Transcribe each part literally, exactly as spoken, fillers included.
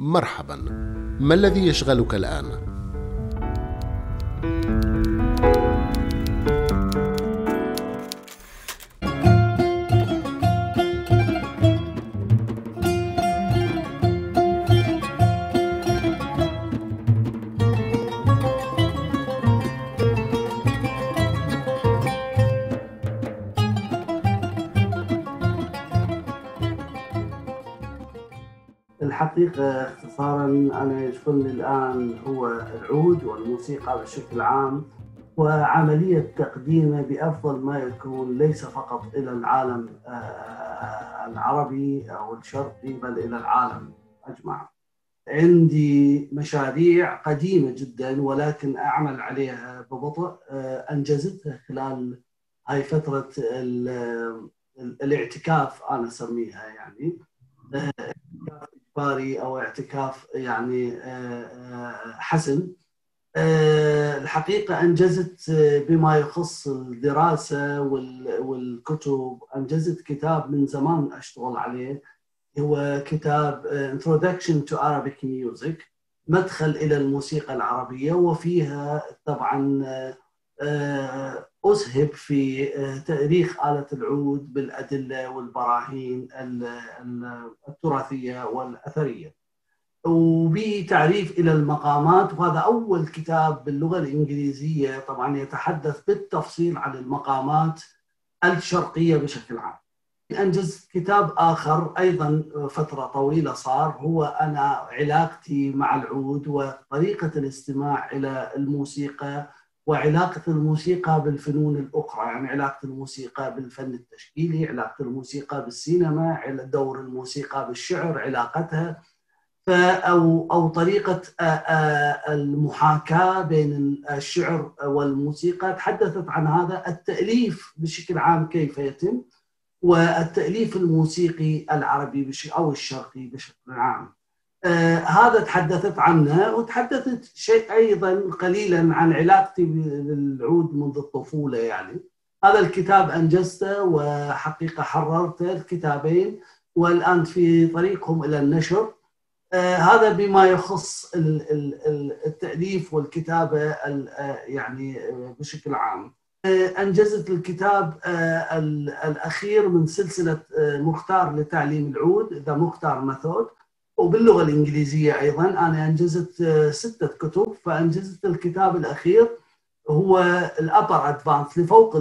مرحبا، ما الذي يشغلك الآن؟ الحقيقة اختصاراً أنا يشغلني الآن هو العود والموسيقى بشكل عام، وعملية تقديمه بأفضل ما يكون ليس فقط إلى العالم العربي أو الشرقي بل إلى العالم أجمع. عندي مشاريع قديمة جداً ولكن أعمل عليها ببطء، أنجزتها خلال هاي فترة الاعتكاف أنا أسميها، يعني إجباري أو اعتكاف يعني حسن. الحقيقة أنجزت بما يخص الدراسة والكتب، أنجزت كتاب من زمان أشتغل عليه، هو كتاب Introduction to Arabic Music، مدخل إلى الموسيقى العربية، وفيها طبعاً أسهب في تاريخ آلة العود بالأدلة والبراهين التراثية والأثرية، وبتعريف إلى المقامات. وهذا أول كتاب باللغة الإنجليزية طبعاً يتحدث بالتفصيل عن المقامات الشرقية بشكل عام. أنجزت كتاب آخر أيضاً فترة طويلة صار، هو أنا علاقتي مع العود وطريقة الاستماع إلى الموسيقى وعلاقة الموسيقى بالفنون الأخرى، يعني علاقة الموسيقى بالفن التشكيلي، علاقة الموسيقى بالسينما، دور الموسيقى بالشعر، علاقتها أو أو طريقة المحاكاة بين الشعر والموسيقى. تحدثت عن هذا التأليف بشكل عام كيف يتم، والتأليف الموسيقي العربي أو الشرقي بشكل عام. آه هذا تحدثت عنه، وتحدثت شيء أيضا قليلا عن علاقتي بالعود منذ الطفولة. يعني هذا الكتاب أنجزته وحقيقة حررته الكتابين، والآن في طريقهم إلى النشر. آه هذا بما يخص التأليف والكتابة يعني بشكل عام. أنجزت الكتاب الأخير من سلسلة مختار لتعليم العود، The مختار ميثود، وباللغة الإنجليزية أيضاً. أنا أنجزت ستة كتب، فأنجزت الكتاب الأخير هو الأبر أدفانس لفوق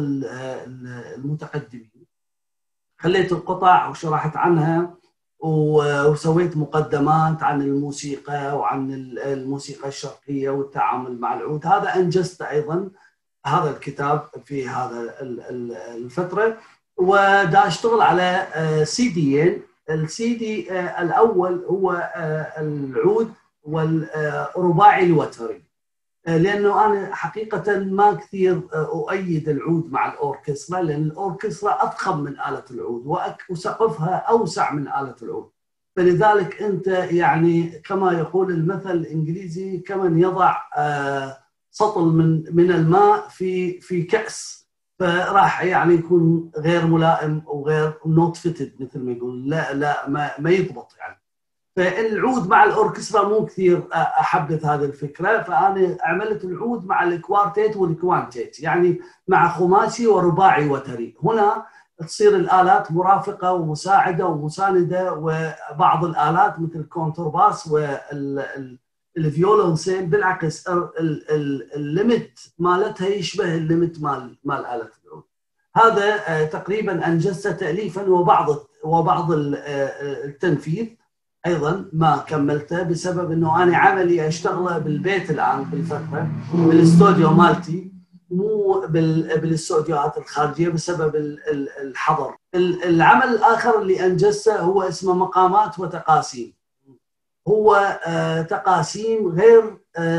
المتقدمين. خليت القطع وشرحت عنها وسويت مقدمات عن الموسيقى وعن الموسيقى الشرقية والتعامل مع العود. هذا أنجزت أيضاً هذا الكتاب في هذا الفترة، ودا اشتغل على سي ديين. السي دي الأول هو العود والرباعي الوتري، لأنه أنا حقيقة ما كثير أؤيد العود مع الأوركسترا، لأن الأوركسترا أضخم من آلة العود وسقفها أوسع من آلة العود، فلذلك أنت يعني كما يقول المثل الإنجليزي كمن يضع سطل من من الماء في في كأس، فراح يعني يكون غير ملائم وغير نوت فيتد مثل ما يقول، لا لا ما, ما يضبط يعني. فالعود مع الأوركسترا مو كثير أحبذ هذه الفكرة، فأنا عملت العود مع الكوارتيت والكوانتيت، يعني مع خماسي ورباعي وتري. هنا تصير الآلات مرافقة ومساعدة ومساندة، وبعض الآلات مثل الكونترباس وال الفيولونسيل بالعكس الليمت مالتها يشبه الليمت مال مال آلة العود. هذا تقريبا أنجزته تأليفا، وبعض وبعض التنفيذ أيضا ما كملته بسبب إنه أنا عملي أشتغله بالبيت الآن بالفترة بالاستوديو مالتي، مو بالاستوديوهات الخارجية بسبب الحظر. العمل الآخر اللي أنجزته هو اسمه مقامات وتقاسيم. هو تقاسيم غير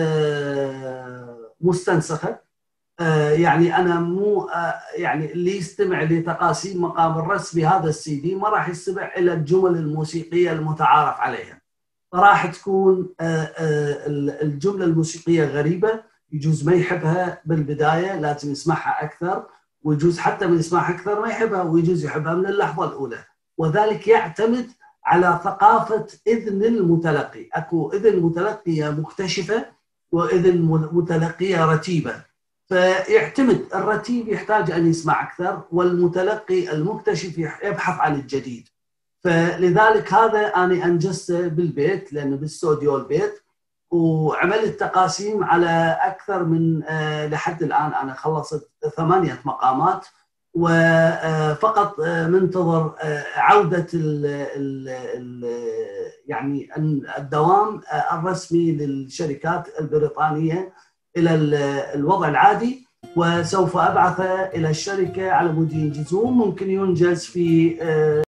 مستنسخة، يعني أنا مو يعني اللي يستمع لتقاسيم مقام الرس بهذا السي دي ما راح يستمع إلى الجمل الموسيقية المتعارف عليها، راح تكون الجملة الموسيقية غريبة، يجوز ما يحبها بالبداية لازم يسمعها أكثر، ويجوز حتى من يسمعها أكثر ما يحبها، ويجوز يحبها من اللحظة الأولى، وذلك يعتمد على ثقافة إذن المتلقي. أكو إذن متلقية مكتشفة وإذن متلقية رتيبة، فيعتمد الرتيب يحتاج أن يسمع أكثر، والمتلقي المكتشف يبحث عن الجديد. فلذلك هذا أنا أنجزته بالبيت، لأنه باستوديو البيت، وعملت تقاسيم على أكثر من لحد الآن أنا خلصت ثمانية مقامات، وفقط منتظر عودة ال ال ال يعني الدوام الرسمي للشركات البريطانية إلى الوضع العادي، وسوف أبعثه إلى الشركة على مود ينجزون. ممكن ينجز في